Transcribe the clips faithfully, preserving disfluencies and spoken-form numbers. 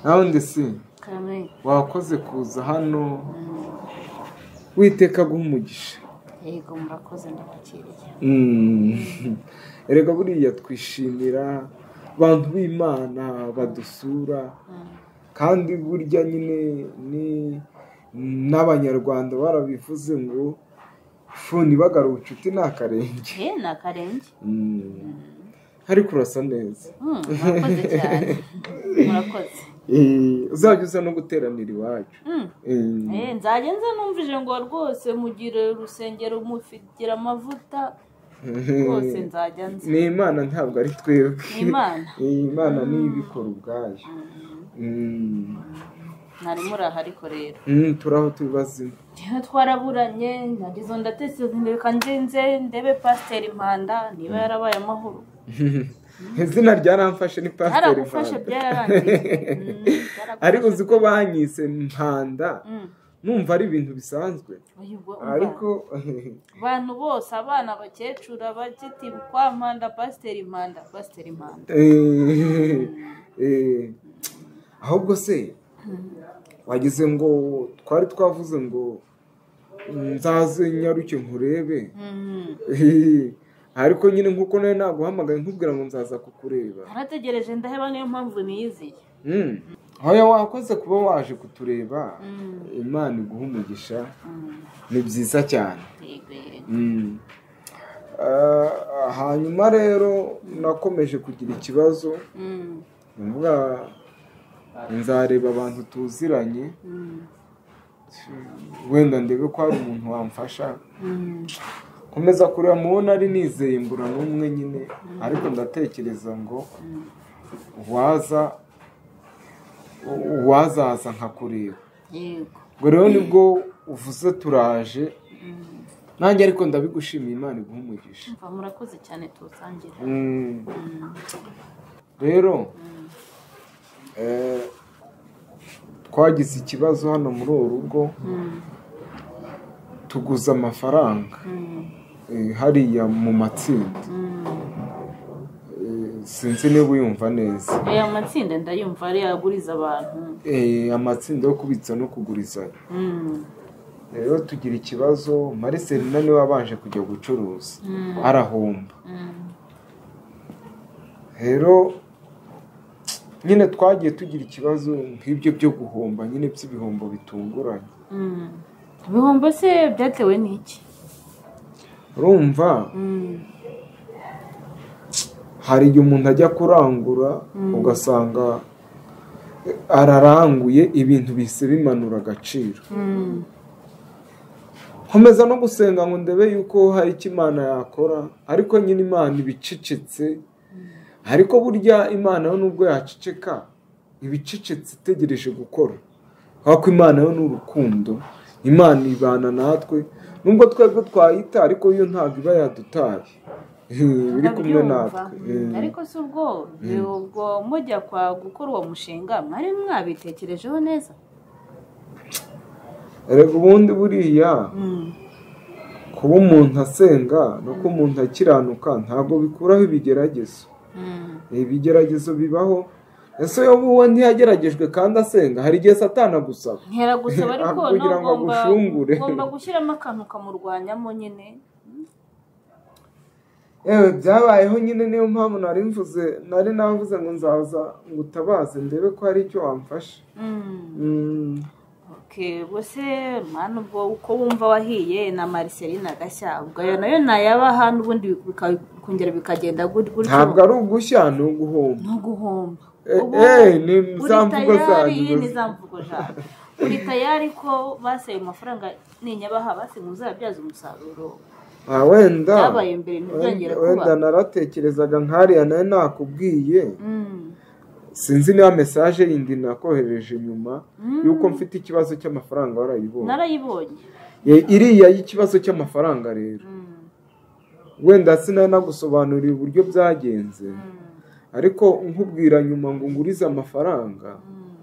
nawe ndetse wakoze kuza hano witeka guha umugisha. Yego murakoze ndabakiriye. Erega buriya twishimira abantu b'Imana badusura kandi burya nyine ni n'abanyarwanda barabivuze ngo funi bagara ubucuti n'akarenge. Eh n'akarenge. Ariko urasa neza. Murakoze cyane. Murakoze. Eh uzajya uza no guteranira iwacu. Eh nzajya nza numvije ngo rwose mugire urusengero mufigira amavuta. Rwose nzajya nza. Ni Imana ntabwo ari twebwe. Imana. Imana ni ibikora ubwayo. Nari muraha ariko rero. Mm turaho tubibaze. Niho twaraburanye nagizo ndatese ndeka nzenze ndebe Pasteur Impanda niba yarabaye amahoro. Izina ryaramfashe ni Pasteur Impanda. Yaragufashe byararangiye. Ariko uziko banyise Impanda. Numva ari ibintu bisanzwe. Ariko abantu bose abana bakecura bakiti kwa Impanda Pasteur Impanda Pasteur Impanda. Eh eh ahubwo se wagize ngo twari twavuze ngo nzaze nyaruke nkurebe. Ariko nyine nkuko nawe naguhamagaye nkubwira ngo nzaza kukureba. Arategereje ndaheba niyo mpamvu niyiziye. Mm. Hoya wakoze kuba waje kutureba. Imana iguha umugisha. Ni byiza cyane. Mm. Uh, hanyuma rero nakomeje kugira ikibazo. Mm. Mvuga nzareba abantu tuziranye. Mm. Wenda ndebe ko hari umuntu wamfasha. Mm. Komeza kureba mubona ari nizeye mbura n'umwe nyine ariko ndatekereza ngo waza wazaza nkakureba. Yego. Ngo rero nibwo uvuze turaje. Nanjye ariko ndabigushimiye Imana iguha umugisha. Mva murakoze cyane tusangira. Rero eh twagize ikibazo hano muri uru rugo. Tuguza amafaranga. Hariya mu matsinda. Sinzi niba uyumva neza. Eh amatsinda ndayumva ari aguriza abantu. Eh amatsinda yo kubitsa no kuguriza. Rero tugira ikibazo Mariselina niwe wabanje kujya gucuruza. Arahomba. Rero nyine twagiye tugira ikibazo nk'ibyo byo guhomba nyine by'ibihombo bitunguranye. Ibihombo se byatewe n'iki? Urumva hari igihe umuntu ajya kurangura ugasanga araranguye ibintu bise bimanura agaciro. Nkomeza no gusenga ngo ndebe yuko hari icyo Imana yakora ariko nyine Imana ibicecetse. Ariko burya Imana yo nubwo yaceceka ibicecetse itegereje gukora. Kuko Imana yo n'urukundo. Imana ibana natwe nubwo twebwe twayita ariko yo ntabwo iba yadutaye. Biri kumwe natwe. Ariko si ubwo ubwo mujya kwa gukora uwo mushinga mwari mwabitekerejeho neza? Erega ubundi buriya kuba umuntu asenga no ko umuntu akiranuka ntabwo bikuraho ibigeragezo. Ibigeragezo bibaho. Ese yo buwe ntiyageragejwe kandi asenga hari igihe Satana gusaba. Ntera gusaba ariko kugira ngo agushungure. Ngomba gushyiramo akantu kamurwanyamo nyine. Ewe byabayeho nyine niyo mpamvu nari mvuze nari navuze ngo nzaza ngutabaze ndebe ko hari icyo wamfasha. Okay, bose mwana ubwo uko wumva wahiye na Mariselina gashya ubwo yo nayo nayaba hano ubundi bikongera bikagenda gutyo. Ntabwo ari ugushya no guhomba. No guhomba. Eh ni zamvugo zanyu. Ni zamvugo zanyu. Uri tayari ko baseye amafaranga ninyabaha base muzabyaza umusaruro. Ah wenda. Yabaye mbere ntibyongera kuba. Wenda naratekerezaga nkariya nayo nakubwiye. Sinzi niba message yindi nakohereje nyuma yuko mfite ikibazo cy'amafaranga warayibonye. Narayibonye. Iriya y'ikibazo cy'amafaranga rero. Wenda sinari nagusobanurira uburyo byagenze. Ariko nkubwira nyuma ngo ngurize amafaranga.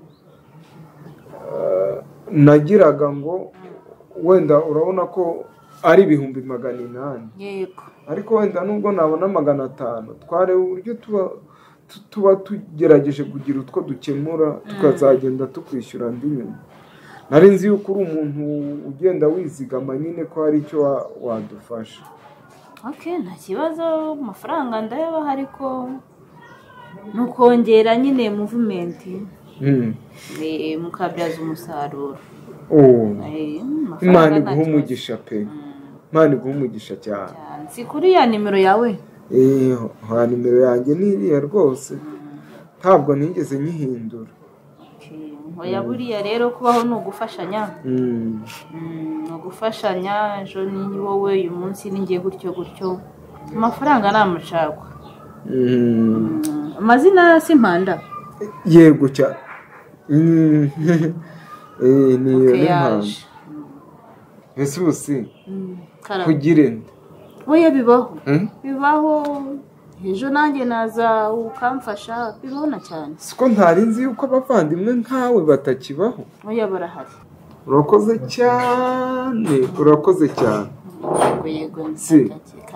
Nagiraga ngo wenda urabona ko ari ibihumbi magana inani. Yego. Ariko wenda nubwo nabona magana atanu tware uburyo tuba tuba tugerageje kugira utwo dukemura tukazagenda tukwishyura andi nyuma. Nari nzi yuko uri umuntu ugenda wizigama nyine ko hari icyo wadufasha. Okay, nta kibazo, amafaranga ndayabaha ariko nukongera nyine movement mm. eh mukabyaza umusaruro. Oh, Imana iguha umugisha pe. Imana iguha umugisha cyane. Si kuri ya nimero yawe? Eh, ha nimero yanjye ni iriya rwose. Ntabwo nigeze nyihindura. Okay, hoya buriya rero kubaho no gufashanya. Mm. No gufashanya, ejo ni wowe uyu munsi ningiye gutyo gutyo. Amafaranga namucakwa. Mm. Amazina simpanda. Yego cya. Mm. Eh niyo impamvu. Jesus. Mm. Kugire nde? Oya bibaho. Hmm? Bibaho. Ejo nanjye naza ukamfasha bibona cyane. Siko ntari nzi yuko abavandimwe nkawe batakibaho. Oya barahari. Urakoze cyane, urakoze cyane. Yego yego si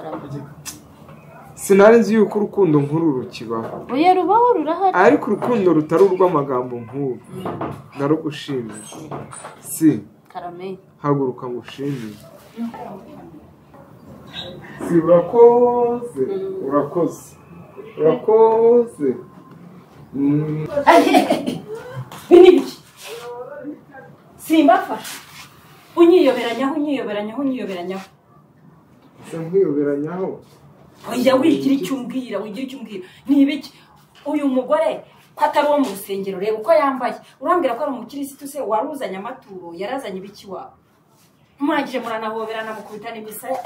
sinari nzi yuko urukundo nkuru rukibaho. Oya rubaho rurahari. Ariko urukundo rutari urw'amagambo nk'ubu. Ndarugushimira. Si. Karame. Haguruka ngushimire. Si urakoze, urakoze, urakoze. Binibiki simbafasha unyiyoberanyaho unyiyoberanyaho unyiyoberanyaho se nkwiyoberanyaho. Oya wigira icyo umbwira, wigira icyo umbwira. Nibiki uyu mugore ko atari wo mu rusengero, reba uko yambaye. Urambwira ko ari umukirisitu se waruzanye amaturo, yarazanye ibiki wawe? Murangije muranahoberana mukubitana imisaya.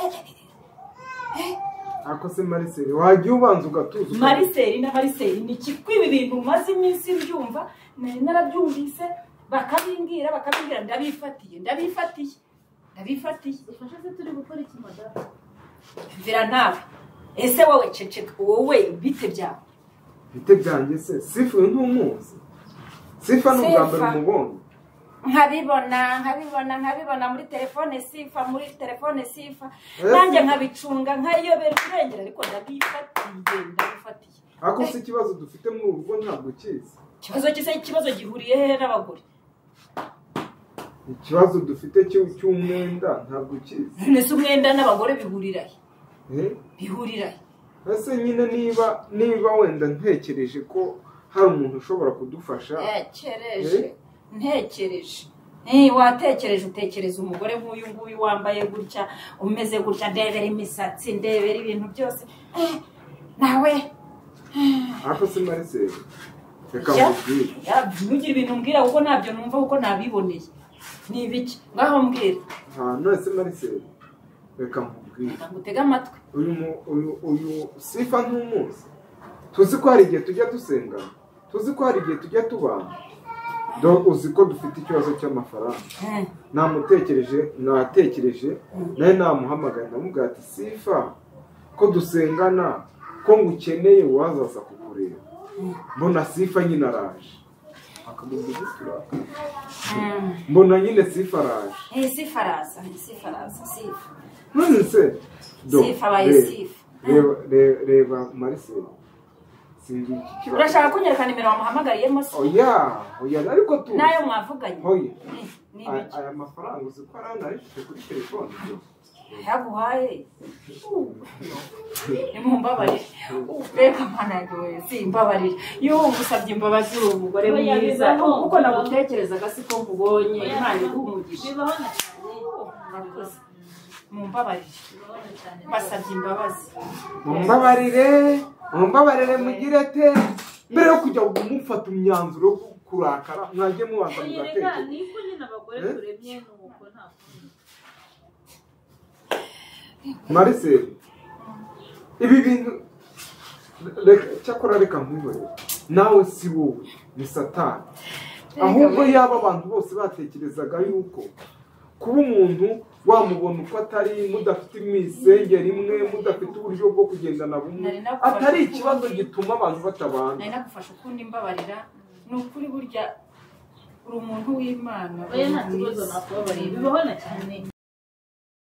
Ako se Mariseli wagiye ubanza ugatuza. Mariseli na Mariseli ni kikwi ibi bintu maze iminsi byumva, nari narabyumvise bakabimbwira bakabimbwira ndabifatiye ndabifatiye ndabifatiye. Ufasha se turi gukora iki madame? Vira nawe. Ese wowe ceceka wowe bite byawe? Bite byanjye se sifu ntumuzi. Sifa n'ubwambere umubonye. Nkabibona nkabibona nkabibona muri telefone Sifa muri telefone Sifa nanjye nkabicunga nkayobera kurengera ariko ndabifatiye ndabifatiye. Ako se ikibazo dufite mu rugo ntabwo kizi. Ikibazo kise ikibazo gihuriye he n'abagore? Ikibazo dufite cy'umwenda ntabwo kizi. Nese umwenda n'abagore bihurira he? Eh? Bihurira he? Ese nyine niba niba wenda ntekereje ko hari umuntu ushobora kudufasha. Ntekereje ntekereje eh watekereje utekereza umugore nk'uyu nguyu wambaye gutya umeze gutya ndebera imisatsi ndebera ibintu byose nawe. Ako se Mariseli reka mbwire. Ya ntugira ibintu mbwira kuko nabyo numva kuko nabiboneye. Ni ibiki ngaho mbwira? Ha no se Mariseli reka mbwire. Ngutega amatwi. Uyu uyu uyu Sifa ntumuzi. Tuzi ko hari igihe tujya dusenga. Tuzi ko hari igihe tujya tubana. Do uzi ko dufite ikibazo cy'amafaranga. Namutekereje natekereje naye namuhamagaye ndamubwira ati Sifa ko dusengana ko ngukeneye wazaza kukureba. Mbona Sifa nyine araje. Akamubwira mbona nyine Sifa araje. Eh Sifa araza, Sifa araza, Sifa. None se do Sifa baye Sifa. Reba reba Mariseli. Urashaka kunyereka nimero wamuhamagariyemo se? Oya, oya ariko tu. Nayo mwavuganye. Oya. Aya mafaranga uzi ko ari narifite kuri telefone. Yaguhaye. Imumbabarire. Ubeka managiwe simbabarire. Yo ngusabye imbabazi uwo mugore mwiza. Kuko nagutekerezaga siko nkubonye Imana igumugisha. Bibahona cyane. Murakoze. Mumbabarire. Basabye imbabazi. Mumbabarire. Mumbabarire mugire te mbere yo kujya kumufata imyanzuro yo kurakara mwaje mubanza mugatekereza. Niko nyine abagore turemye nuko nta Mariseli ibi bintu reka cyakora reka nkubore nawe si wowe ni Satani. Ahubwo yaba abantu bose batekerezaga yuko kuba umuntu wamubona uko atari mudafite imisengero imwe mudafite uburyo bwo kugendana bumwe atari ikibazo gituma abantu batabana. Nari nagufasha ukundi mbabarira nukuri burya uri umuntu w'Imana. Oya nta kibazo nakubabarira bibahona cyane.